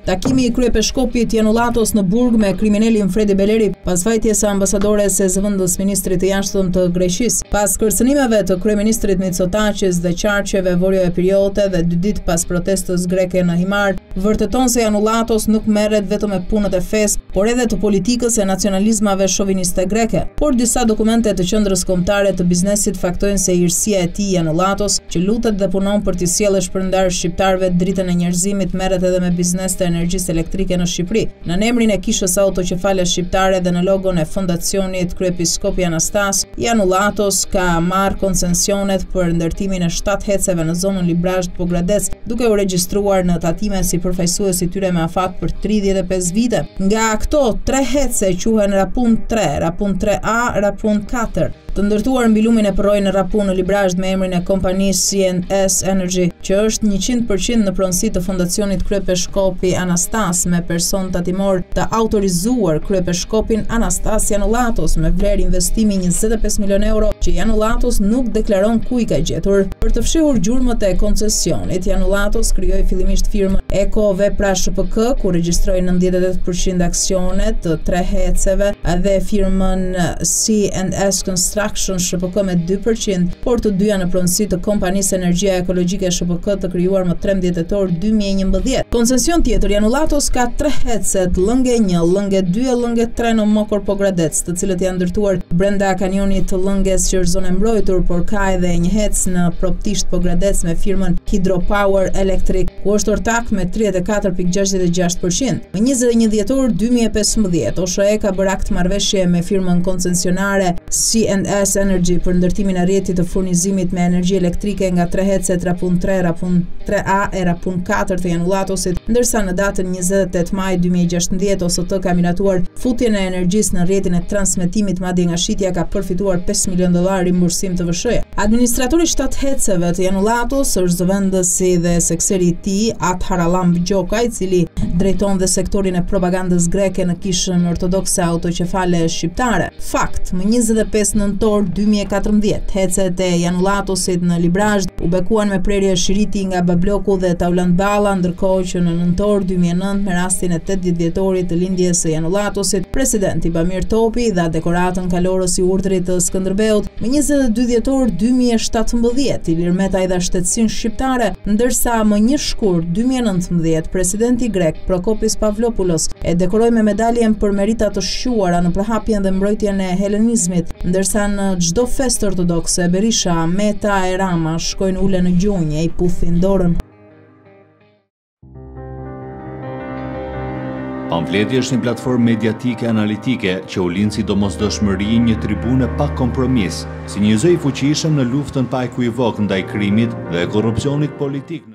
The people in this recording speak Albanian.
Takimi i kryepeshkopit Janulatos në burg me kriminalin Fredi Beleri pas vajtjes së ambasadores së zëvendës ministrit të jashtëm të Greqisë. Pas kërcënimeve të kryeministrit Mitsotakis dhe qarqeve Vorjo Epiriote dhe 2 ditë pas protestës greke në Himar, vërteton se Janulatos nuk merret vetëm me punët e fesë, por edhe të politikës e nacionalizmave shoviniste greke. Por disa dokumente të qendrës kombëtare të biznesit faktojnë se hyrësia e tij Janulatos, që lutet dhe punon për të sjellë shpërndar shqiptarëve dritën e njerëzimit, merret edhe me biznes të energjisë elektrike në Shqipëri. Në emrin e kishës autoqefale shqiptare dhe në logon e fondacionit Kryepiskopi Anastas, Janulatos ka marrë koncesionet për ndërtimin e 7 heceve në zonën Librazh Pogradec, duke u regjistruar në tatime si përfaqësues i tyre me afat për 35 vite. Nga këto 3 hece quhen Rapun 3, Rapun 3A, Rapun 4. Të ndërtuar mbi lumin e përroj në Rapun në Librazh me emrin e kompanisë C&S Energy, që është 100% në pronësi të fondacionit Kryepeshkopi Anastas me person tatimor të autorizuar Kryepeshkopin Anastas Janulatos me vlerë investimi 25 milion euro, që Janulatos nuk deklaron ku i ka gjetur. Për të fshehur gjurmët e koncesionit, Janulatos krijoi fillimisht firmën Eko Vepra SHPK, ku regjistroi 98% aksionet të 3 heceve, dhe firmën C&S Construction SHPK me 2%, por të dyja në pronësi të kompanisë Energjia Ekologjike SHPK të krijuar më 13 tetor 2011. Koncesion tjetër, Janulatos ka 3 hecet, Lënge 1, Lënge 2 e Lënge 3 në Mokor Pogradec, të cilët janë ndërtuar brenda kanionit të Lënges që është zonë e mbrojtur, por ka edhe një hec në Proptisht Pogradec me firmën Hydropower Electric, ku është ortak me 34.66%. Më 21 dhjetor 2015, OSHE ka bërë akt marrëveshje me firmën koncesionare C&S Energy për ndërtimin e rrjetit të furnizimit me energji elektrike nga 3 hecet Rapun 3, Rapun 3A e Rapun 4 të Janulatosit, ndërsa në datën 28 maj 2016 OST ka miratuar futjen e energjisë në rrjetin e transmetimit, madje nga shitja ka përfituar $5 milion rimbursim të VSH-ja. Administratori 7 heceve të Janulatos është zëvendësi dhe sekseri i tij Athar Allam Gjoka, i cili drejton dhe sektorin e propagandës greke në kishën ortodokse autoqefale shqiptare. Fakt, më 25 nëntor 2014, hecet e Janulatosit në Librazh u bekuan me prerje shiriti nga Babloku dhe Tauland Balla, ndërkohë që në nëntor 2009 me rastin e 80 vjetorit të lindjes së Janulatosit, presidenti Bamir Topi dha dekoratën kalorës i urdhrit të Skënderbeut. Më 22 dhjetor 2017 Ilir Meta i dha shtetësinë shqiptare, ndërsa më 1 shkurt 2019 presidenti grek Prokopis Pavlopoulos e dekoroi me medaljen për merita të shquara në përhapjen dhe mbrojtjen e helenizmit, ndërsa në çdo festë ortodokse Berisha, Meta e Rama shkojnë ule në gjunjë e i puthin dorën. Pamfleti është një platformë mediatike analitike që u lind si domosdoshmëri një tribune pa kompromis, si një zë i fuqishëm në luftën pa ekuivok ndaj krimit dhe korrupsionit politik.